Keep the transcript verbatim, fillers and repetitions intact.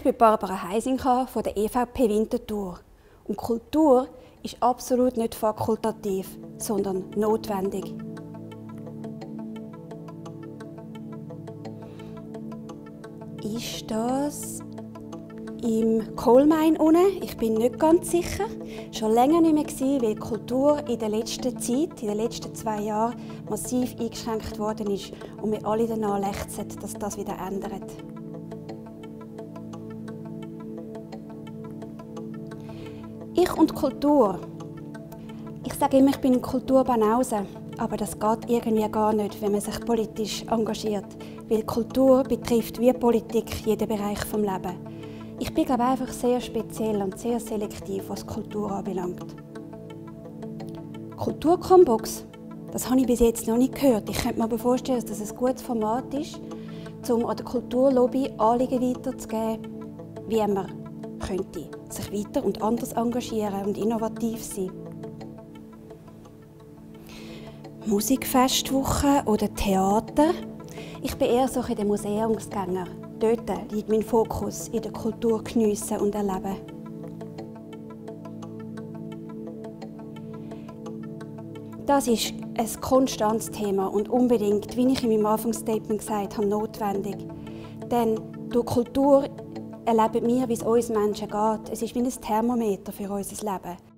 Ich bin Barbara Heisinga von der E V P Winterthur. Und Kultur ist absolut nicht fakultativ, sondern notwendig. Ist das im Coalmine unten? Ich bin nicht ganz sicher. Schon länger nicht mehr gewesen, weil Kultur in der letzten Zeit, in den letzten zwei Jahren, massiv eingeschränkt worden ist und wir alle danach lechzen, dass das wieder ändert. Ich und Kultur. Ich sage immer, ich bin ein Kulturbanause, aber das geht irgendwie gar nicht, wenn man sich politisch engagiert, weil Kultur betrifft wie Politik jeden Bereich des Lebens. Ich bin glaube einfach sehr speziell und sehr selektiv, was Kultur anbelangt. Kulturkombox, das habe ich bis jetzt noch nicht gehört. Ich könnte mir aber vorstellen, dass das ein gutes Format ist, um an der Kulturlobby Anliegen weiterzugeben, wie man könnte sich weiter und anders engagieren und innovativ sein. Musikfestwoche oder Theater? Ich bin eher so ein der Museumsgänger. Dort liegt mein Fokus in der Kultur geniessen und erleben. Das ist ein konstantes Thema und unbedingt, wie ich in meinem Anfangsstatement gesagt habe, notwendig. Denn durch Kultur erleben wir, wie es uns Menschen geht. Es ist wie ein Thermometer für unser Leben.